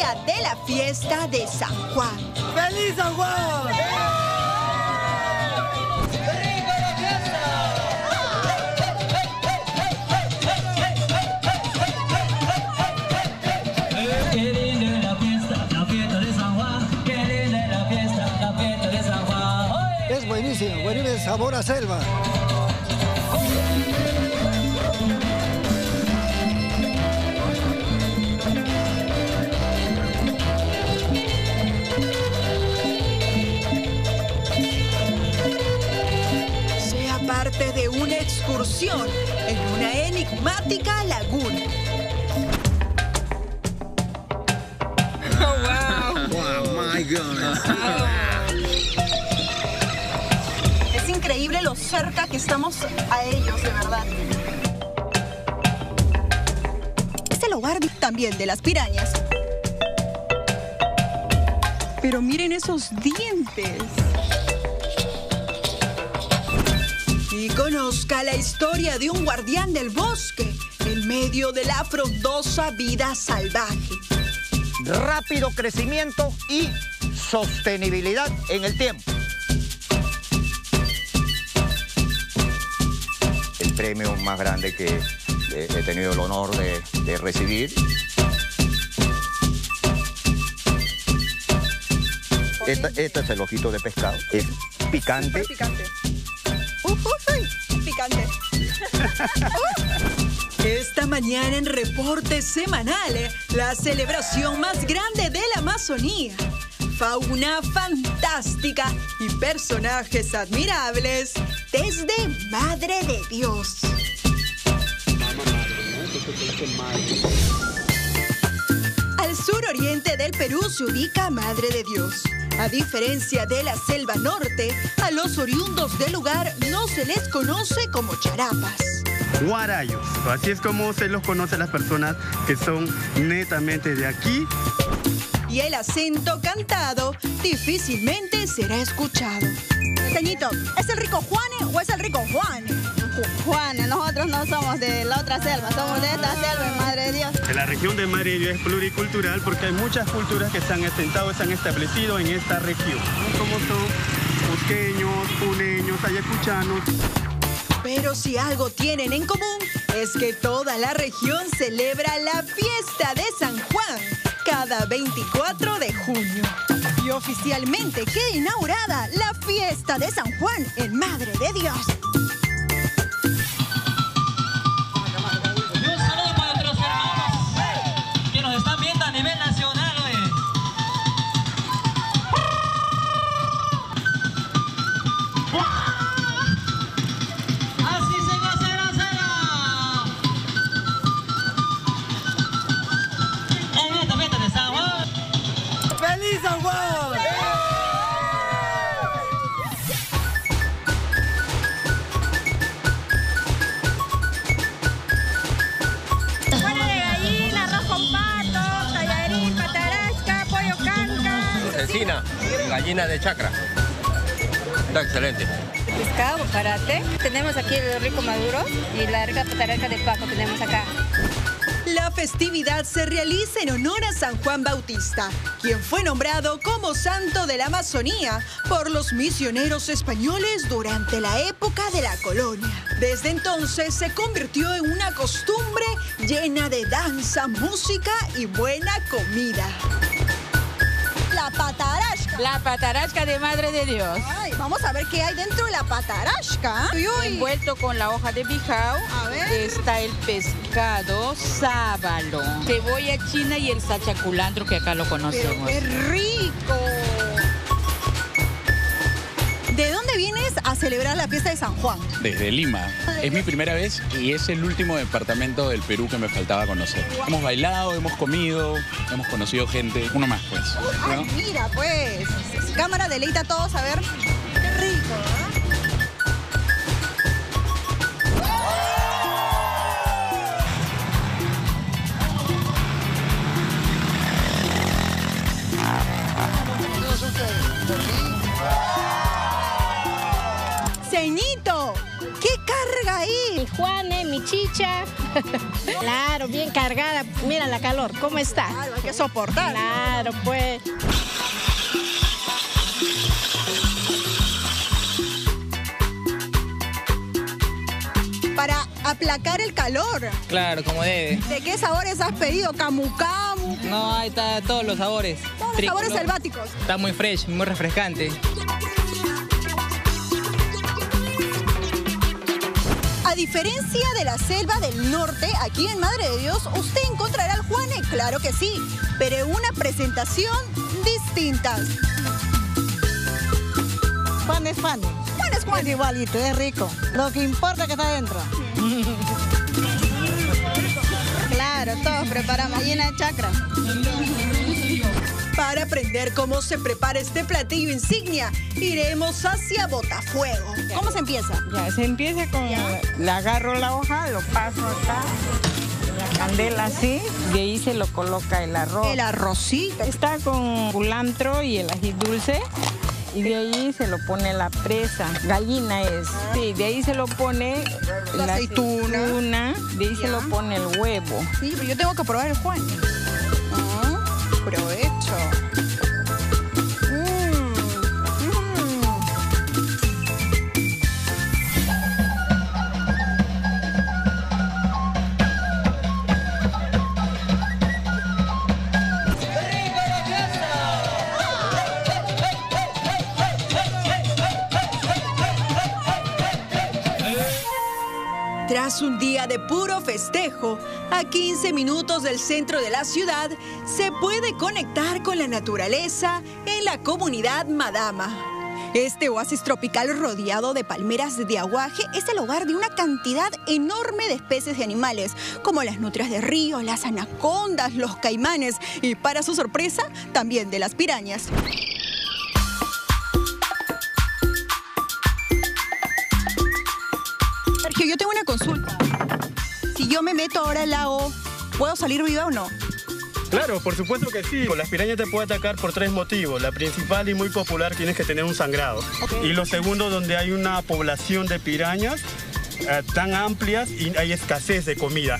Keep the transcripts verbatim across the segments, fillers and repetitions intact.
día de la fiesta de San Juan. ¡Feliz San Juan! Es buenísimo, buenísimo, sabor a selva. Sea parte de una excursión en una enigmática laguna. Oh, wow. Wow, my goodness. Es increíble lo cerca que estamos a ellos, de verdad. Es el hogar también de las pirañas. Pero miren esos dientes. Y conozca la historia de un guardián del bosque en medio de la frondosa vida salvaje. Rápido crecimiento y sostenibilidad en el tiempo. El premio más grande que eh, he tenido el honor de, de recibir. Esta, este es el ojito de pescado. Es picante. Picante. Uh, uh, uh, picante. Esta mañana en Reporte Semanal, la celebración más grande de la Amazonía. Fauna fantástica y personajes admirables desde Madre de Dios. Al suroriente del Perú se ubica Madre de Dios. A diferencia de la selva norte, a los oriundos del lugar no se les conoce como charapas. Guarayos, así es como se los conoce a las personas que son netamente de aquí. Y el acento cantado difícilmente será escuchado. Peñito, ¿es el rico Juane o es el rico Juan? Juan, nosotros no somos de la otra selva, somos de esta selva, en Madre de Dios. La región de Madre de Dios es pluricultural porque hay muchas culturas que se han asentado, se han establecido en esta región, como son cusqueños, puneños, ayacuchanos. Pero si algo tienen en común es que toda la región celebra la fiesta de San Juan cada veinticuatro de junio. Y oficialmente queda inaugurada la fiesta de San Juan en Madre de Dios. Y un saludo para nuestros hermanos que nos están viendo a nivel nacional, oye. Así se va a hacer, será. En esta fiesta de San Juan. ¡Feliz San Juan! Buena de gallina, arroz con pato, tallarín, patarasca, pollo canca. Cecina, gallina de chacra. Está excelente. Pescado, karate. Tenemos aquí el rico maduro y la rica patarasca de paco tenemos acá. La festividad se realiza en honor a San Juan Bautista, quien fue nombrado como santo de la Amazonía por los misioneros españoles durante la época de la colonia. Desde entonces se convirtió en una costumbre llena de danza, música y buena comida. La patarasca. La patarasca de Madre de Dios. Ay, vamos a ver qué hay dentro de la patarasca. Uy, uy. Envuelto con la hoja de bijao A ver. está el pescado sábalo, cebolla china y el sachaculantro que acá lo Pero conocemos. qué rico. ¿De dónde vienes a celebrar la fiesta de San Juan? Desde Lima. Es mi primera vez y es el último departamento del Perú que me faltaba conocer. Hemos bailado, hemos comido, hemos conocido gente. Uno más, pues. Ay, ¿no? mira, pues. Cámara, deleita a todos, a ver. Qué rico, ¿eh? Ceñito, ¿qué carga es? mi Juane, mi chicha. Claro, bien cargada. Mira la calor, ¿cómo está? Claro, hay que soportar. Claro, pues. Para aplacar el calor. Claro, como debe. ¿De qué sabores has pedido? ¿Camu camu? No, ahí está todos los sabores. Todos los sabores selváticos. Está muy fresh, muy refrescante. A diferencia de la selva del norte, aquí en Madre de Dios, usted encontrará al Juane, claro que sí, pero en una presentación distinta. Juan es Juan. Juan es Juan. Es igualito, es rico. Lo que importa es que está adentro. Claro, todos preparamos gallina de chacra. Para aprender cómo se prepara este platillo insignia, iremos hacia Botafuego. ¿Cómo se empieza? Ya, se empieza con... Le agarro la hoja, lo paso acá, la candela así, de ahí se lo coloca el arroz. El arrocito. Está con culantro y el ají dulce. Y de ahí se lo pone la presa, gallina es. Sí, de ahí se lo pone la, la aceituna. aceituna, de ahí ya. Se lo pone el huevo. Sí, pero yo tengo que probar el Juan. Ah, provecho. Tras un día de puro festejo, a quince minutos del centro de la ciudad, se puede conectar con la naturaleza en la comunidad Madama. Este oasis tropical rodeado de palmeras de aguaje es el hogar de una cantidad enorme de especies de animales, como las nutrias de río, las anacondas, los caimanes y, para su sorpresa, también de las pirañas. Sergio, yo tengo una consulta. Si yo me meto ahora al lago, ¿puedo salir viva o no? Claro, por supuesto que sí. Las pirañas te pueden atacar por tres motivos. La principal y muy popular, tienes que tener un sangrado. Okay. Y lo segundo, donde hay una población de pirañas eh, tan amplias y hay escasez de comida.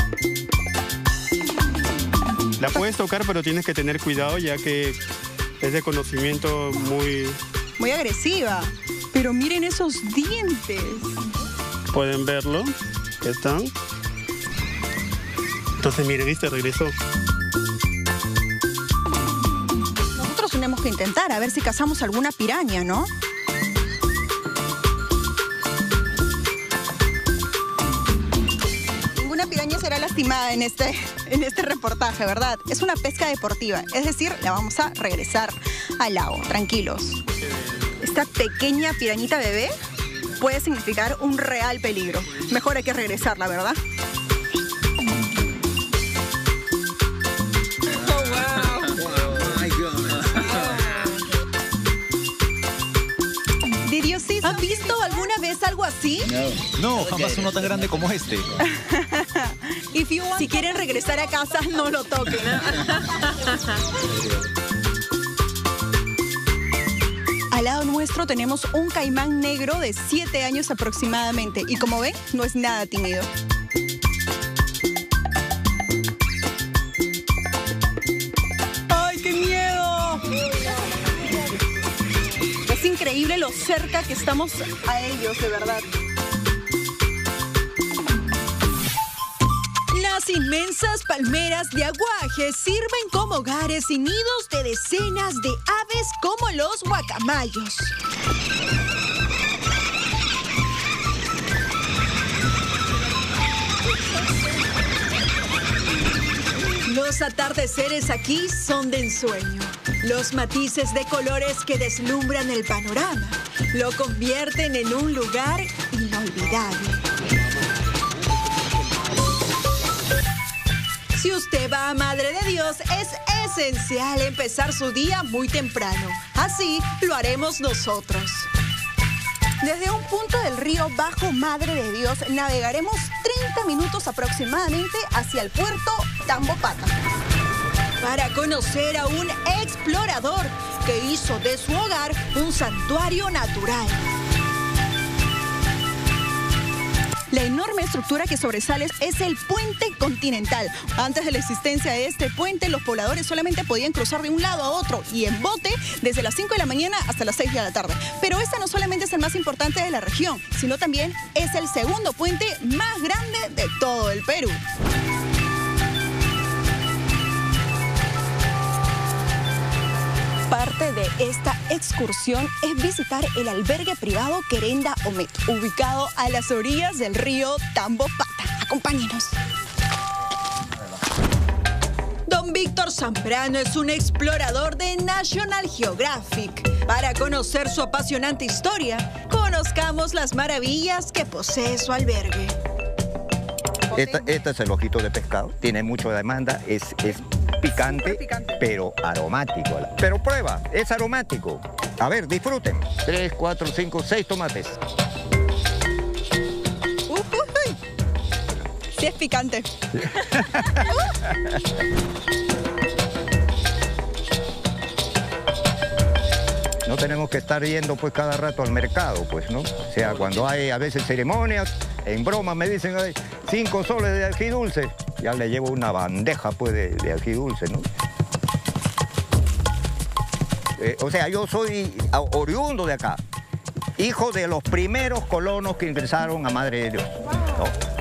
La puedes tocar, pero tienes que tener cuidado, ya que es de conocimiento muy... Muy agresiva. Pero miren esos dientes. Pueden verlo. Están. Entonces, mire, ¿viste? Regresó. Nosotros tenemos que intentar, a ver si cazamos alguna piraña, ¿no? Ninguna piraña será lastimada en este, en este reportaje, ¿verdad? Es una pesca deportiva, es decir, la vamos a regresar al lago, tranquilos. Esta pequeña pirañita bebé puede significar un real peligro. Mejor hay que regresarla, ¿verdad? ¿Has visto alguna vez algo así? No, no, jamás uno tan grande como este. Si quieren regresar a casa, no lo toquen. Al lado nuestro tenemos un caimán negro de siete años aproximadamente. Y como ven, no es nada tímido. ¡Ay, qué miedo! Es increíble lo cerca que estamos a ellos, de verdad. Las inmensas palmeras de aguaje sirven como hogares y nidos de decenas de aves como los guacamayos. Los atardeceres aquí son de ensueño. Los matices de colores que deslumbran el panorama lo convierten en un lugar inolvidable. Si usted va a Madre de Dios, es esencial empezar su día muy temprano. Así lo haremos nosotros. Desde un punto del río bajo Madre de Dios, navegaremos treinta minutos aproximadamente hacia el puerto Tambopata, para conocer a un explorador que hizo de su hogar un santuario natural. La enorme estructura que sobresale es el puente continental. Antes de la existencia de este puente, los pobladores solamente podían cruzar de un lado a otro y en bote desde las cinco de la mañana hasta las seis de la tarde. Pero este no solamente es el más importante de la región, sino también es el segundo puente más grande de todo el Perú. Parte de esta excursión es visitar el albergue privado Querenda Omet, ubicado a las orillas del río Tambopata. Acompáñenos. Don Víctor Zambrano es un explorador de National Geographic. Para conocer su apasionante historia, conozcamos las maravillas que posee su albergue. Este, este es el ojito de pescado, tiene mucha demanda, es, es picante, picante, pero aromático. Pero prueba, es aromático. A ver, disfruten. Tres, cuatro, cinco, seis tomates. Uh, uh, uh. Sí es picante. No tenemos que estar yendo pues cada rato al mercado, pues, ¿no? O sea, cuando hay a veces ceremonias, en broma me dicen, ay, cinco soles de ají dulce, ya le llevo una bandeja pues de, de ají dulce, ¿no? Eh, o sea, yo soy oriundo de acá, hijo de los primeros colonos que ingresaron a Madre de Dios, ¿no?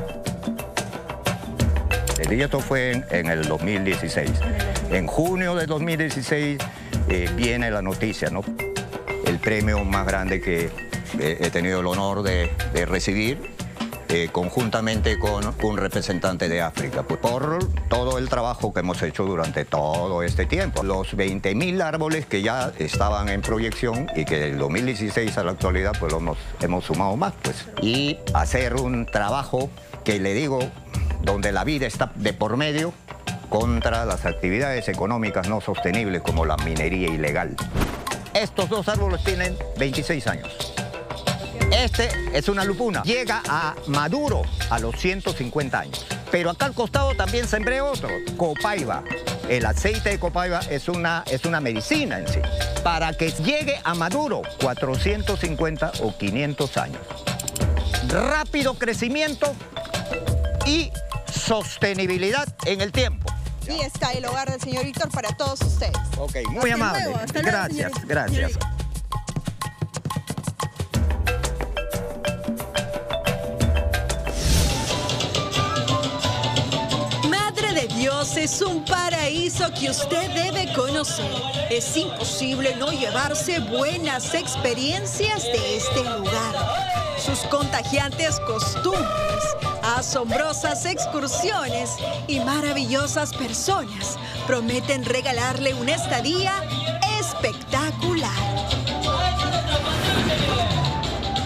Y esto fue en, en el dos mil dieciséis. En junio del dos mil dieciséis eh, viene la noticia, ¿no? El premio más grande que eh, he tenido el honor de, de recibir eh, conjuntamente con un representante de África, pues, por todo el trabajo que hemos hecho durante todo este tiempo. Los veinte mil árboles que ya estaban en proyección y que del dos mil dieciséis a la actualidad pues lo hemos, hemos sumado más, pues. Y hacer un trabajo que le digo, donde la vida está de por medio contra las actividades económicas no sostenibles como la minería ilegal. Estos dos árboles tienen veintiséis años. Este es una lupuna. Llega a maduro a los ciento cincuenta años. Pero acá al costado también sembré otro, copaiba. El aceite de copaiba es una, es una medicina en sí. Para que llegue a maduro, cuatrocientos cincuenta o quinientos años. Rápido crecimiento y sostenibilidad en el tiempo. Y está el hogar del señor Víctor para todos ustedes. Ok, muy Hasta amable. Luego. Hasta luego, gracias, señorita. gracias. Señorita. Madre de Dios es un paraíso que usted debe conocer. Es imposible no llevarse buenas experiencias de este lugar. Sus contagiantes costumbres, asombrosas excursiones y maravillosas personas prometen regalarle una estadía espectacular.